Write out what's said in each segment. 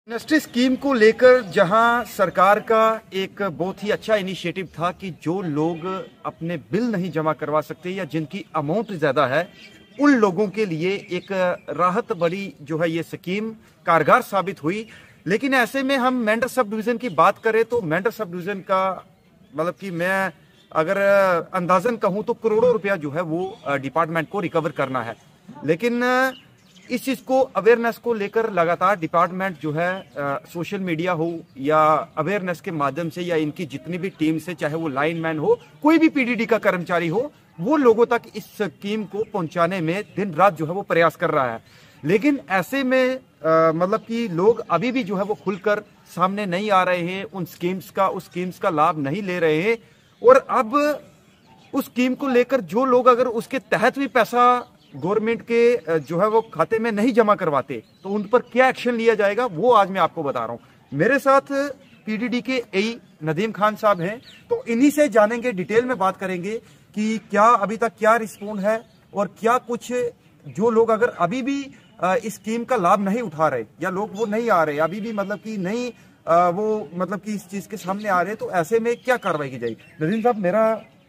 Amnesty scheme को लेकर जहां सरकार का एक बहुत ही अच्छा इनिशिएटिव था कि जो लोग अपने बिल नहीं जमा करवा सकते या जिनकी अमाउंट ज़्यादा है उन लोगों के लिए एक राहत बड़ी जो है ये स्कीम कारगर साबित हुई। लेकिन ऐसे में हम मेंढर सब डिवीज़न की बात करें तो मेंढर सब डिवीज़न का मतलब कि मैं अगर अंदाजन कहूँ तो करोड़ों रुपया जो है वो डिपार्टमेंट को रिकवर करना है। लेकिन इस चीज़ को अवेयरनेस को लेकर लगातार डिपार्टमेंट जो है सोशल मीडिया हो या अवेयरनेस के माध्यम से या इनकी जितनी भी टीम से, चाहे वो लाइनमैन हो, कोई भी पीडीडी का कर्मचारी हो, वो लोगों तक इस स्कीम को पहुंचाने में दिन रात जो है वो प्रयास कर रहा है। लेकिन ऐसे में मतलब कि लोग अभी भी जो है वो खुलकर सामने नहीं आ रहे हैं, उस स्कीम्स का लाभ नहीं ले रहे हैं। और अब उस स्कीम को लेकर जो लोग अगर उसके तहत भी पैसा गवर्नमेंट के जो है वो खाते में नहीं जमा करवाते तो उन पर क्या एक्शन लिया जाएगा वो आज मैं आपको बता रहा हूं। मेरे साथ पीडीडी के एई नदीम खान साहब हैं, तो इन्हीं से जानेंगे, डिटेल में बात करेंगे कि क्या अभी तक क्या रिस्पॉन्ड है और क्या कुछ जो लोग अगर अभी भी इस स्कीम का लाभ नहीं उठा रहे या लोग वो नहीं आ रहे अभी भी, मतलब कि नहीं वो मतलब कि इस चीज के सामने आ रहे हैं, तो ऐसे में क्या कार्रवाई की जाएगी। नदीम साहब, मेरा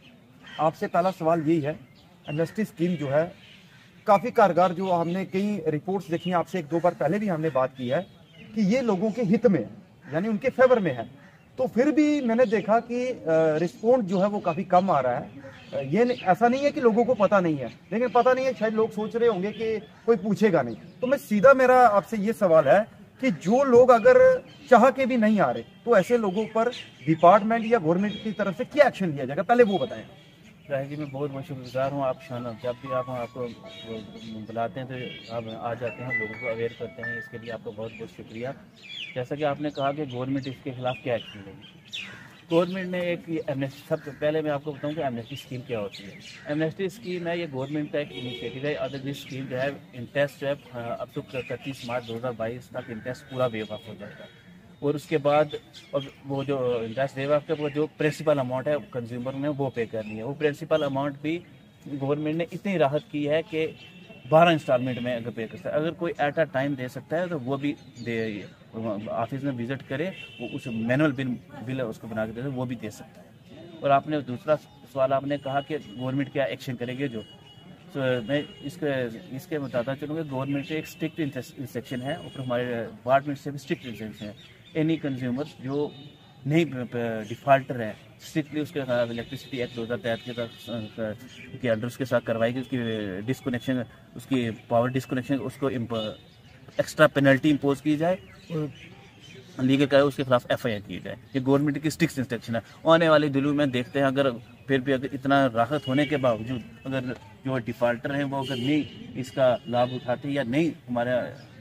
आपसे पहला सवाल यही है, एमनेस्टी स्कीम जो है काफ़ी कारगर, जो हमने कई रिपोर्ट्स देखी हैं, आपसे एक दो बार पहले भी हमने बात की है कि ये लोगों के हित में यानी उनके फेवर में है, तो फिर भी मैंने देखा कि रिस्पॉन्स जो है वो काफ़ी कम आ रहा है। ये ऐसा नहीं है कि लोगों को पता नहीं है, लेकिन पता नहीं है, शायद लोग सोच रहे होंगे कि कोई पूछेगा नहीं। तो मैं सीधा, मेरा आपसे ये सवाल है कि जो लोग अगर चाह के भी नहीं आ रहे तो ऐसे लोगों पर डिपार्टमेंट या गवर्नमेंट की तरफ से क्या एक्शन लिया जाएगा, पहले वो बताएं। राही जी, मैं बहुत बहुत शुक्रगुजार हूँ। आप शाना जब भी आप आपको बुलाते हैं तो आप आ जाते हैं, लोगों को अवेयर करते हैं, इसके लिए आपका बहुत बहुत शुक्रिया। जैसा कि आपने कहा कि गवर्नमेंट इसके खिलाफ क्या एक्शन लेगी। गवर्नमेंट ने एक एमनेस्टी, सबसे पहले मैं आपको बताऊं कि एमनेस्टी स्कीम क्या होती है। एमनेस्टी स्कीम है, ये गवर्नमेंट का एक इनिशिएटिव है। अदर दिस स्कीम जो है इंटरेस्ट जो है अब तो 31 मार्च 2022 तक इंटरेस्ट पूरा वेव ऑफ हो जाएगा। और उसके बाद और वो जो इंटरेस्ट वेव ऑफ का वो जो प्रिंसिपल अमाउंट है कंज्यूमर ने वो पे करनी है। वो प्रिंसिपल अमाउंट भी गवर्नमेंट ने इतनी राहत की है कि 12 इंस्टॉलमेंट में अगर पे कर सकता है। अगर कोई एट अ टाइम दे सकता है तो वो भी दे, ऑफिस में विजिट करे, वो उस मैनुअल बिल उसको बना के दे, वो भी दे सकता है। और आपने दूसरा सवाल आपने कहा कि गवर्नमेंट क्या एक्शन करेगी, जो तो मैं इसके बताता चलूँगा। गवर्नमेंट के एक स्ट्रिक्ट इंस्ट्रक्शन है, ऊपर हमारे डिपार्टमेंट से भी स्ट्रिक्ट इंस्ट्रक्शन है। एनी कंज्यूमर जो नहीं डिफॉल्टर है, स्ट्रिक्टली उसके इलेक्ट्रिसिटी एक्ट 2003 के अंडर उसके साथ कार्रवाई की, उसकी डिस्कनेक्शन, उसकी पावर डिस्कनेक्शन, उसको एक्स्ट्रा पेनल्टी इम्पोज की जाए और लीगल करे, उसके खिलाफ एफआईआर की जाए। ये गवर्नमेंट की स्ट्रिक्ट इंस्ट्रक्शन है। आने वाले दिनों में देखते हैं, अगर फिर भी अगर इतना राहत होने के बावजूद अगर जो डिफॉल्टर हैं वो अगर नहीं इसका लाभ उठाते या नहीं हमारा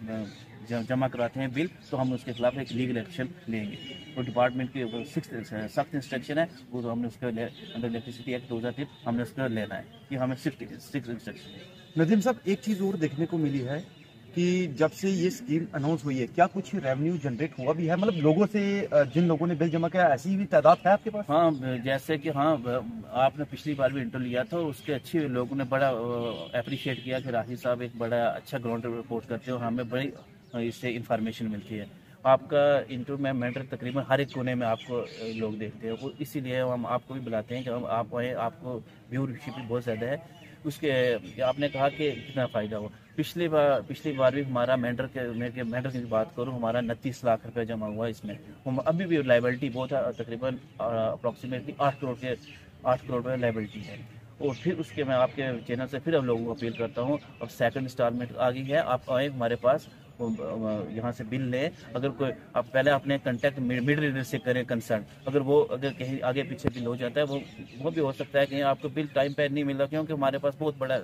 जमा कराते हैं बिल, तो हम उसके खिलाफ एक लीगल एक्शन लेंगे। तो डिपार्टमेंट की सख्त इंस्ट्रक्शन है, वो तो हमने उसके अंदर इलेक्ट्रिसिटी एक्ट 2003 हमने उसका लेना है, कि हमें सख्त इंस्ट्रक्शन है। नदीम साहब, एक चीज़ और देखने को मिली है कि जब से ये स्कीम अनाउंस हुई है, क्या कुछ रेवेन्यू जनरेट हुआ भी है, मतलब लोगों से, जिन लोगों ने बिल जमा किया, ऐसी भी तादाद है आपके पास? हाँ, जैसे कि हाँ, आपने पिछली बार भी इंटरव्यू लिया था, उसके अच्छे लोगों ने बड़ा अप्रिशिएट किया कि राही साहब एक बड़ा अच्छा ग्राउंड रिपोर्ट करते हो, हमें बड़ी इससे इंफॉर्मेशन मिलती है। आपका इंटरव्यू में मेंटर तकरीबन हर एक कोने में आपको लोग देखते हैं, वो इसीलिए हम आपको भी बुलाते हैं कि हम आप आए, आपको व्यूअरशिप भी बहुत ज़्यादा है। उसके आपने कहा कि कितना फ़ायदा हुआ। पिछली बार भी हमारा मेंटर की बात करूं, हमारा 29 लाख रुपए जमा हुआ इसमें। हम अभी भी लाइबिलिटी बहुत है, तकरीबन अप्रॉक्सीमेटली 8 करोड़ रुपये लाइबिलिटी है। और फिर उसके मैं आपके चैनल से फिर अब लोगों को अपील करता हूं, अब सेकंड इंस्टॉलमेंट आ गई है, आप आए हमारे पास, यहाँ से बिल लें। अगर कोई आप पहले अपने कांटेक्ट मिड रीडर से करें कंसर्न, अगर वो अगर कहीं आगे पीछे बिल हो जाता है, वो भी हो सकता है कि आपको बिल टाइम पर नहीं मिल रहा, क्योंकि हमारे पास बहुत बड़ा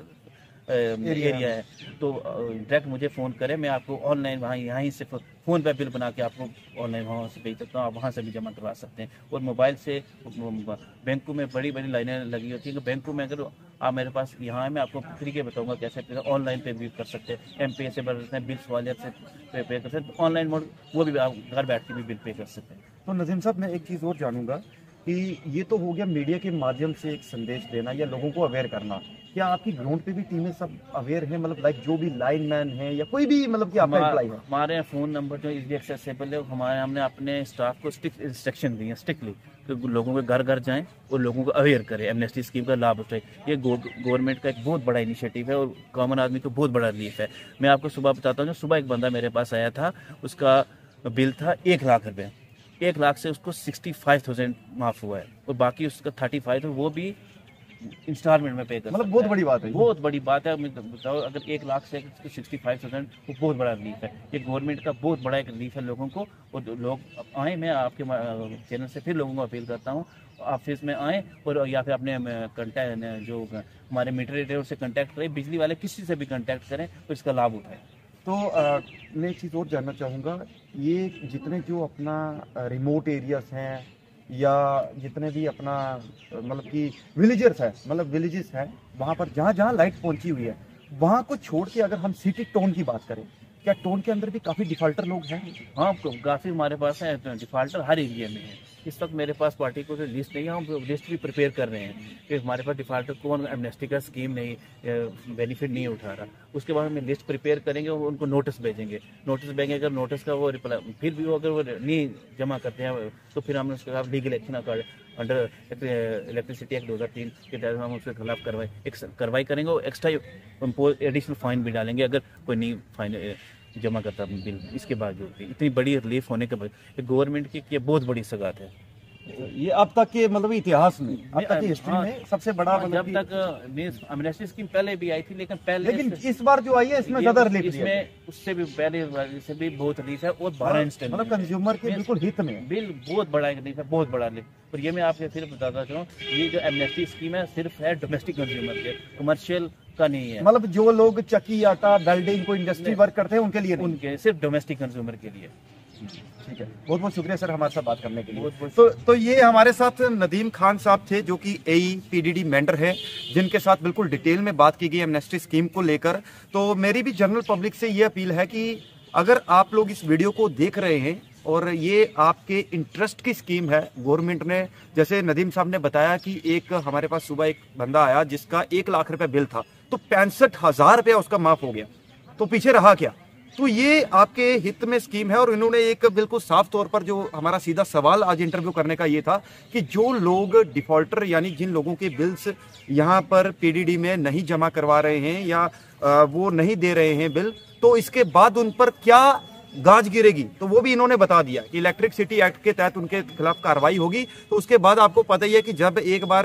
एरिया है। तो डायरेक्ट मुझे फ़ोन करें, मैं आपको ऑनलाइन वहाँ यहीं से फ़ोन पे बिल बना के आपको ऑनलाइन वहाँ से भेज सकता हूँ, आप वहाँ से भी जमा करवा सकते हैं। और मोबाइल से बैंकों में बड़ी बड़ी लाइनें लगी होती हैं, कि बैंकों में अगर आप मेरे पास यहाँ है, मैं आपको तरीके बताऊँगा कैसे ऑनलाइन पे भी कर सकते हैं। एम-पे से भर सकते हैं, बिल्स वाले से पे कर सकते हैं, ऑनलाइन मोड वो भी आप घर बैठ के भी बिल पे कर सकते हैं। तो नदीम साहब, मैं एक चीज़ और जानूंगा कि ये तो हो गया मीडिया के माध्यम से एक संदेश देना या लोगों को अवेयर करना, क्या आपकी ग्राउंड पे भी टीमें सब अवेयर हैं, मतलब लाइक जो भी लाइनमैन है या कोई भी मतलब कि आपका एम्प्लॉय है? हमारे यहाँ फ़ोन नंबर जो इजीली एक्सेसिबल है, हमने अपने स्टाफ को स्ट्रिक्ट इंस्ट्रक्शन दी है स्ट्रिक्टली, तो लोगों के घर घर जाएं और लोगों को अवेयर करें, एमनेस्टी स्कीम का लाभ उठाएं। ये गवर्नमेंट का एक बहुत बड़ा इनिशिएटिव है और कॉमन आदमी को बहुत बड़ा रिलीफ है। मैं आपको सुबह बताता हूँ, जो सुबह एक बंदा मेरे पास आया था, उसका बिल था 1 लाख रुपये। 1 लाख से उसको 65,000 माफ़ हुआ है और बाकी उसका 35 है, वो भी इंस्टॉलमेंट में पे कर, मतलब बहुत बड़ी बात है, बहुत बड़ी बात है। मैं बताओ, अगर 1 लाख से 65,000, वो बहुत बड़ा रिलीफ है। ये गवर्नमेंट का बहुत बड़ा एक रिलीफ है लोगों को, और लोग आए, मैं आपके चैनल से फिर लोगों को अपील करता हूँ, ऑफिस में आएँ और या फिर अपने कंटैक्ट जो हमारे मीटर रीडर से कंटैक्ट करें, बिजली वाले किसी से भी कंटैक्ट करें तो इसका लाभ उठाएं। तो मैं एक चीज़ और जानना चाहूँगा, ये जितने जो अपना रिमोट एरियाज हैं या जितने भी अपना मतलब कि विलेजर्स है, मतलब विलेजेस हैं, वहाँ पर जहाँ जहाँ लाइट पहुँची हुई है, वहाँ को छोड़ के अगर हम सिटी टाउन की बात करें, क्या टाउन के अंदर भी काफ़ी डिफाल्टर लोग हैं? हाँ, काफ़ी हमारे पास है डिफाल्टर, हर एरिया में है। इस वक्त मेरे पास पार्टी को लिस्ट नहीं है, हम लिस्ट भी प्रिपेयर कर रहे हैं कि हमारे पास डिफाल्टर कौन एमनेस्टी का स्कीम नहीं बेनिफिट नहीं उठा रहा। उसके बाद हम लिस्ट प्रिपेयर करेंगे और उनको नोटिस भेजेंगे। अगर नोटिस का वो रिप्लाई फिर भी अगर वो नहीं जमा करते हैं तो फिर हम उसके खिलाफ legal action under electricity act 2003 के तहत हम उसके खिलाफ कार्रवाई करेंगे और एक्स्ट्रा एडिशनल फाइन भी डालेंगे अगर कोई नहीं फाइन जमा करता बिल। इसके बावजूद भी इतनी बड़ी रिलीफ होने के बाद गवर्नमेंट की ये बहुत बड़ी सौगात है। ये अब तक के मतलब इतिहास में, अब तक की हिस्ट्री में सबसे बड़ा, जब तक एमनेस्टी स्कीम पहले भी आई थी, लेकिन इस बार जो आई है इसमें ज्यादा रिलीफ, इसमें उससे भी पहले से भी बहुत रिलीफ है और बड़ा इंस्टेंट, मतलब कंज्यूमर के बिल्कुल हित में बिल बहुत बड़ा रिलीफ है, बहुत बड़ा रिलीफ। और ये मैं आपसे सिर्फ बताता चाहूँ, ये जो एमनेस्टी स्कीम है सिर्फ है डोमेस्टिक कंज्यूमर के, कमर्शियल का नहीं है। मतलब जो लोग चक्की आटा वेल्डिंग को इंडस्ट्री वर्क करते हैं उनके लिए, उनके सिर्फ डोमेस्टिक कंज्यूमर के लिए। ठीक है, बहुत बहुत शुक्रिया सर हमारे साथ बात करने के लिए। तो ये हमारे साथ नदीम खान साहब थे, जो कि एई पीडीडी मेंबर है, जिनके साथ बिल्कुल डिटेल में बात की गई एमनेस्टी स्कीम को लेकर। तो मेरी भी जनरल पब्लिक से ये अपील है कि अगर आप लोग इस वीडियो को देख रहे हैं और ये आपके इंटरेस्ट की स्कीम है, गवर्नमेंट ने, जैसे नदीम साहब ने बताया कि एक हमारे पास सुबह एक बंदा आया जिसका 1 लाख रुपए बिल था, तो 65,000 रुपया उसका माफ हो गया, तो पीछे रहा क्या? तो ये आपके हित में स्कीम है। और इन्होंने एक बिल्कुल साफ तौर पर, जो हमारा सीधा सवाल आज इंटरव्यू करने का ये था कि जो लोग डिफॉल्टर यानी जिन लोगों के बिल्स यहाँ पर पीडीडी में नहीं जमा करवा रहे हैं या वो नहीं दे रहे हैं बिल, तो इसके बाद उन पर क्या गाज गिरेगी, तो वो भी इन्होंने बता दिया कि इलेक्ट्रिसिटी एक्ट के तहत उनके खिलाफ कार्रवाई होगी। तो उसके बाद आपको पता ही है कि जब एक बार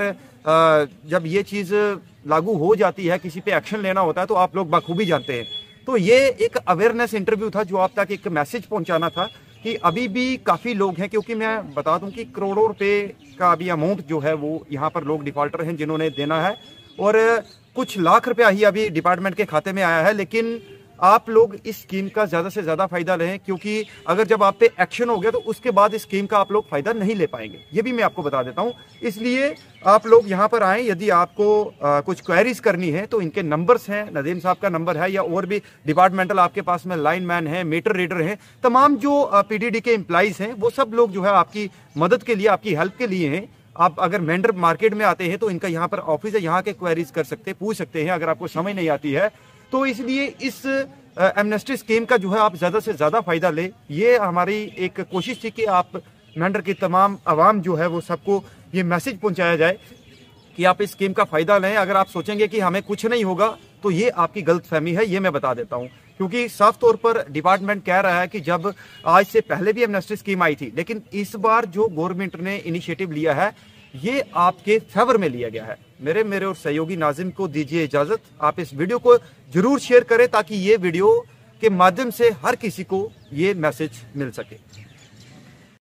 जब ये चीज़ लागू हो जाती है, किसी पे एक्शन लेना होता है, तो आप लोग बखूबी जानते हैं। तो ये एक अवेयरनेस इंटरव्यू था जो आप तक एक मैसेज पहुंचाना था कि अभी भी काफ़ी लोग हैं, क्योंकि मैं बता दूं कि करोड़ों रुपए का अभी अमाउंट जो है वो यहाँ पर लोग डिफॉल्टर हैं जिन्होंने देना है, और कुछ लाख रुपया ही अभी डिपार्टमेंट के खाते में आया है। लेकिन आप लोग इस स्कीम का ज़्यादा से ज़्यादा फायदा लें, क्योंकि अगर जब आप पे एक्शन हो गया तो उसके बाद इस स्कीम का आप लोग फायदा नहीं ले पाएंगे, ये भी मैं आपको बता देता हूं। इसलिए आप लोग यहां पर आएं, यदि आपको कुछ क्वेरीज करनी है तो इनके नंबर्स हैं, नदीम साहब का नंबर है, या और भी डिपार्टमेंटल आपके पास में लाइनमैन है, मीटर रीडर हैं, तमाम जो पीडीडी के एम्प्लॉइज हैं, वो सब लोग जो है आपकी मदद के लिए, आपकी हेल्प के लिए हैं। आप अगर मेंढर मार्केट में आते हैं तो इनका यहाँ पर ऑफिस है, यहाँ के क्वेरीज कर सकते हैं, पूछ सकते हैं अगर आपको समझ नहीं आती है। तो इसलिए इस एमनेस्टी स्कीम का जो है आप ज़्यादा से ज़्यादा फायदा ले, ये हमारी एक कोशिश थी कि आप मेंढर की तमाम आवाम जो है वो सबको ये मैसेज पहुंचाया जाए कि आप इस स्कीम का फायदा लें। अगर आप सोचेंगे कि हमें कुछ नहीं होगा तो ये आपकी गलतफहमी है, ये मैं बता देता हूँ। क्योंकि साफ तौर पर डिपार्टमेंट कह रहा है कि जब आज से पहले भी एमनेस्टी स्कीम आई थी, लेकिन इस बार जो गवर्नमेंट ने इनिशिएटिव लिया है ये आपके फेवर में लिया गया है। मेरे और सहयोगी नाजिम को दीजिए इजाजत, आप इस वीडियो को जरूर शेयर करें ताकि ये वीडियो के माध्यम से हर किसी को ये मैसेज मिल सके।